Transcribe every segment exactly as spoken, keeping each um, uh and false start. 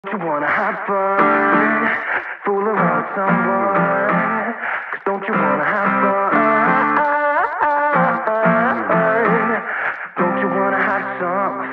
You wanna have fun, fool around someone, 'cause don't you wanna have fun, don't you wanna have some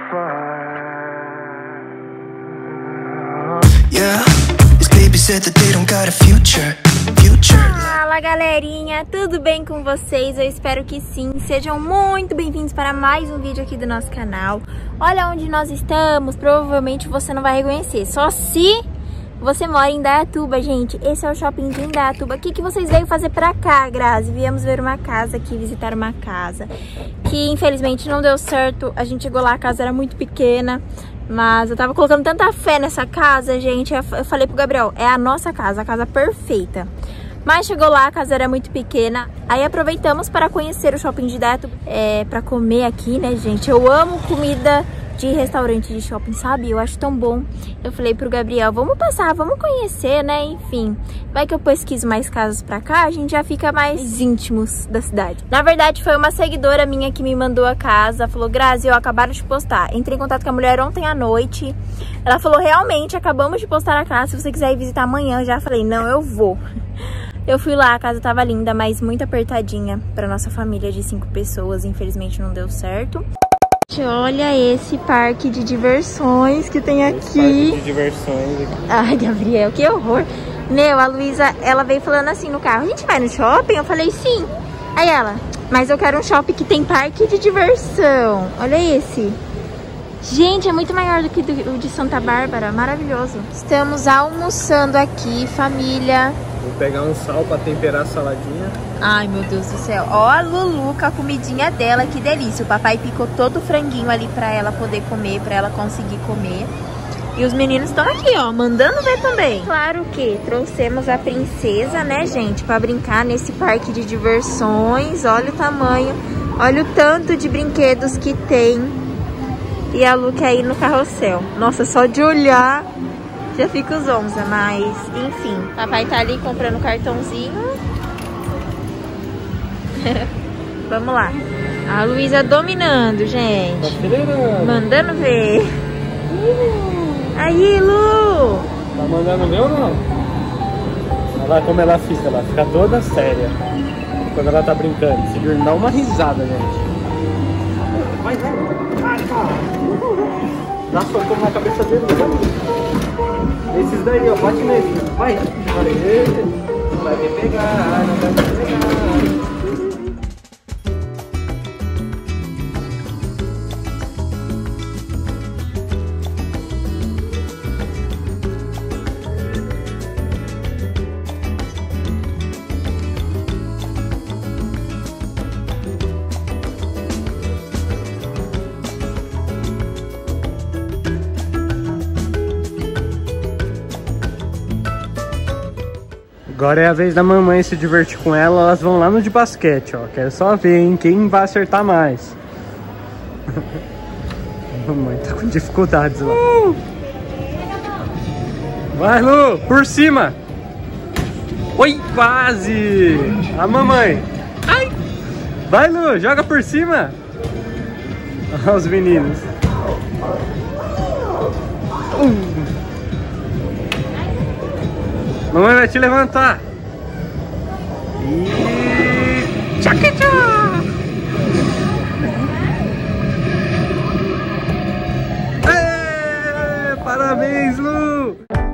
fun? Yeah, these babies said that they don't got a future, future. Fala galerinha, tudo bem com vocês? Eu espero que sim. Sejam muito bem-vindos para mais um vídeo aqui do nosso canal. Olha onde nós estamos, provavelmente você não vai reconhecer, só se você mora em Indaiatuba, gente. Esse é o shopping de Indaiatuba. O que, que vocês veio fazer pra cá, Grazi? Viemos ver uma casa aqui, visitar uma casa que infelizmente não deu certo. A gente chegou lá, a casa era muito pequena, mas eu tava colocando tanta fé nessa casa, gente. Eu falei pro Gabriel, é a nossa casa, a casa perfeita. Mas chegou lá, a casa era muito pequena. Aí aproveitamos para conhecer o shopping de Indaiatuba, é, para comer aqui, né, gente? Eu amo comida de restaurante de shopping, sabe? Eu acho tão bom. Eu falei pro Gabriel, vamos passar, vamos conhecer, né? Enfim, vai que eu pesquiso mais casas pra cá, a gente já fica mais íntimos da cidade. Na verdade, foi uma seguidora minha que me mandou a casa. Falou, Grazi, eu acabaram de postar. Entrei em contato com a mulher ontem à noite. Ela falou, realmente, acabamos de postar a casa. Se você quiser ir visitar amanhã, eu já falei, não, eu vou. Eu fui lá, a casa tava linda, mas muito apertadinha pra nossa família de cinco pessoas. Infelizmente não deu certo. Olha esse parque de diversões que tem aqui. Parque de diversões aqui. Ai, Gabriel, que horror. Meu, a Luísa, ela veio falando assim no carro, a gente vai no shopping? Eu falei, sim. Aí ela, mas eu quero um shopping que tem parque de diversão. Olha esse. Gente, é muito maior do que o de Santa Bárbara, maravilhoso. Estamos almoçando aqui, família. Vou pegar um sal pra temperar a saladinha. Ai, meu Deus do céu. Ó a Lulu com a comidinha dela, que delícia. O papai picou todo o franguinho ali pra ela poder comer, pra ela conseguir comer. E os meninos estão aqui, ó, mandando ver também. Claro que trouxemos a princesa, né, gente, pra brincar nesse parque de diversões. Olha o tamanho, olha o tanto de brinquedos que tem. E a Lu quer ir no carrossel. Nossa, só de olhar já fica os onza, mas enfim. Papai tá ali comprando cartãozinho. Vamos lá. A Luísa dominando, gente. Tá mandando ver. Aí, Lu! Tá mandando ver ou não? Olha lá como ela fica, ela fica toda séria quando ela tá brincando. Se vir, dá uma risada, gente. Vai, vai, vai, vai. Dá socão na cabeça dele, vai. Esses daí, ó, bate nesse. Vai, vai, vai me pegar, não vai me pegar. Agora é a vez da mamãe se divertir com ela. Elas vão lá no de basquete, ó. Quero só ver, hein, quem vai acertar mais. Mamãe tá com dificuldades lá. Uh! Vai, Lu, por cima. Oi, quase. A mamãe. Ai. Vai, Lu, joga por cima. Olha os meninos. Uh. Mamãe vai te levantar. E... tchau, tchau. Ê, parabéns, Lu.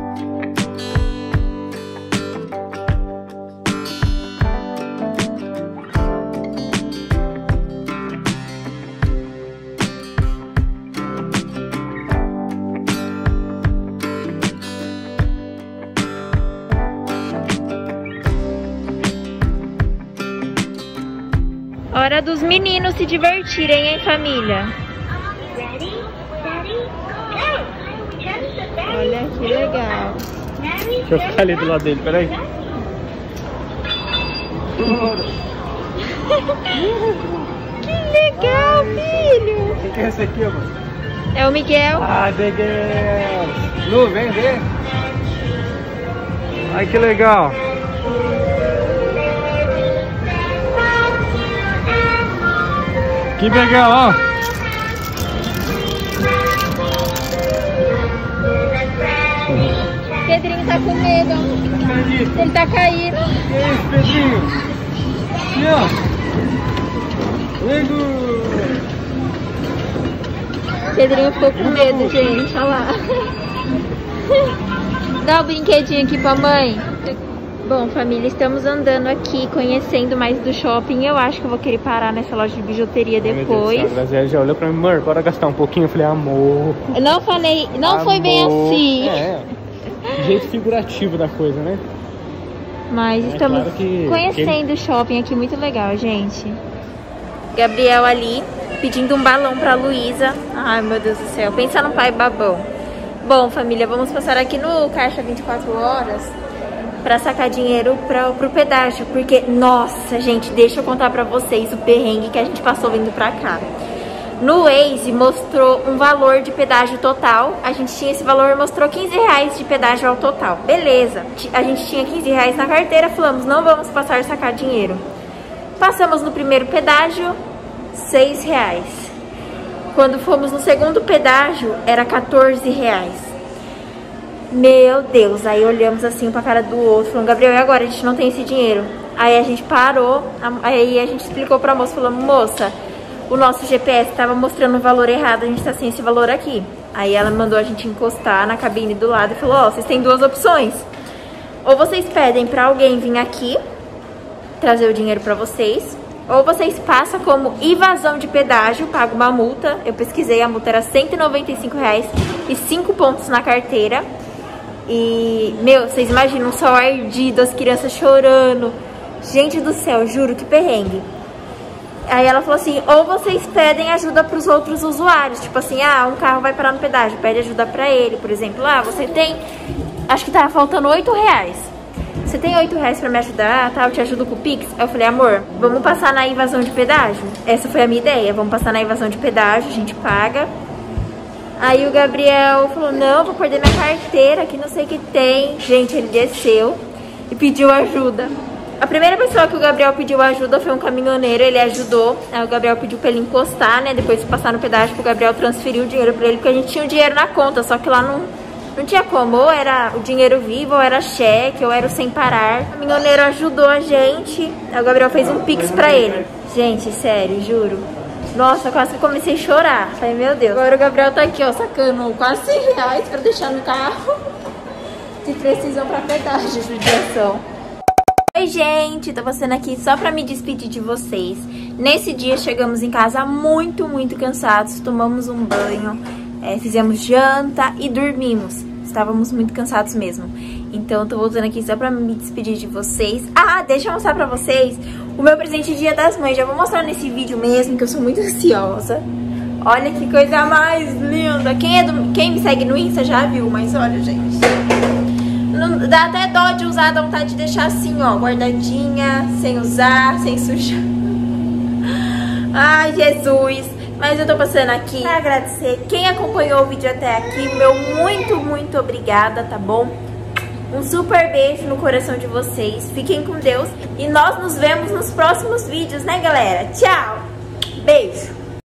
Hora dos meninos se divertirem, hein, família? Olha que legal. Deixa eu ficar ali do lado dele, peraí. Que legal, filho! Quem que é esse aqui, mano? É o Miguel. Ai, Miguel! Lu, vem ver. Ai, que legal. Que legal, ó. Pedrinho tá com medo. Ele tá caindo. Que isso, Pedrinho? Aqui, ó. Nego. Pedrinho ficou com medo, gente. Olha lá. Dá o brinquedinho aqui pra mãe. Bom, família, estamos andando aqui, conhecendo mais do shopping. Eu acho que eu vou querer parar nessa loja de bijuteria depois. A Graziela já olhou pra mim, amor, bora gastar um pouquinho. Eu falei, amor. Eu não falei, não amor. Foi bem assim. É, jeito figurativo da coisa, né? Mas é estamos claro que, conhecendo o shopping aqui, muito legal, gente. Gabriel ali, pedindo um balão pra Luísa. Ai, meu Deus do céu, pensa num pai babão. Bom, família, vamos passar aqui no Caixa vinte e quatro horas pra sacar dinheiro pra, pro pedágio. Porque, nossa, gente, deixa eu contar pra vocês o perrengue que a gente passou vindo pra cá. No Waze mostrou um valor de pedágio total. A gente tinha esse valor e mostrou quinze reais de pedágio ao total. Beleza, a gente tinha quinze reais na carteira. Falamos, não vamos passar a sacar dinheiro. Passamos no primeiro pedágio, seis reais. Quando fomos no segundo pedágio, era quatorze reais. Meu Deus, aí olhamos assim pra cara do outro, falando, Gabriel, e agora? A gente não tem esse dinheiro. Aí a gente parou, aí a gente explicou pra moça, falou, moça, o nosso G P S tava mostrando o valor errado, a gente tá sem esse valor aqui. Aí ela mandou a gente encostar na cabine do lado e falou, ó, oh, vocês têm duas opções. Ou vocês pedem pra alguém vir aqui, trazer o dinheiro pra vocês, ou vocês passam como evasão de pedágio, pagam uma multa. Eu pesquisei, a multa era cento e noventa e cinco reais e cinco pontos na carteira. E, meu, vocês imaginam um sol ardido, as crianças chorando. Gente do céu, juro, que perrengue. Aí ela falou assim, ou vocês pedem ajuda pros outros usuários. Tipo assim, ah, um carro vai parar no pedágio, pede ajuda pra ele, por exemplo. Ah, você tem, acho que tava faltando oito reais. Você tem oito reais pra me ajudar, tá? Eu te ajudo com o Pix. Eu falei, amor, vamos passar na evasão de pedágio? Essa foi a minha ideia, vamos passar na evasão de pedágio, a gente paga. Aí o Gabriel falou, não, vou perder minha carteira, que não sei o que tem. Gente, ele desceu e pediu ajuda. A primeira pessoa que o Gabriel pediu ajuda foi um caminhoneiro, ele ajudou. Aí o Gabriel pediu pra ele encostar, né? Depois de passar no pedágio, o Gabriel transferiu o dinheiro pra ele, porque a gente tinha o dinheiro na conta, só que lá não... Não tinha como, ou era o dinheiro vivo, ou era cheque, ou era o sem parar. O caminhoneiro ajudou a gente, aí o Gabriel fez um Pix pra ele. Gente, sério, juro. Nossa, quase que comecei a chorar. Falei, meu Deus. Agora o Gabriel tá aqui, ó, sacando quase cem reais pra deixar no carro. Se precisam pra pedágio de judiação. Oi, gente, tô passando aqui só pra me despedir de vocês. Nesse dia chegamos em casa muito, muito cansados, tomamos um banho. É, fizemos janta e dormimos. Estávamos muito cansados mesmo. Então tô voltando aqui só pra me despedir de vocês. Ah, deixa eu mostrar pra vocês o meu presente de Dia das Mães. Já vou mostrar nesse vídeo mesmo, que eu sou muito ansiosa. Olha que coisa mais linda. Quem, é do, quem me segue no Insta já viu, mas olha, gente, não, dá até dó de usar, dá vontade de deixar assim, ó, guardadinha, sem usar, sem sujar. Ai, Jesus. Mas eu tô passando aqui pra agradecer quem acompanhou o vídeo até aqui. Meu muito, muito obrigada, tá bom? Um super beijo no coração de vocês. Fiquem com Deus. E nós nos vemos nos próximos vídeos, né, galera? Tchau! Beijo!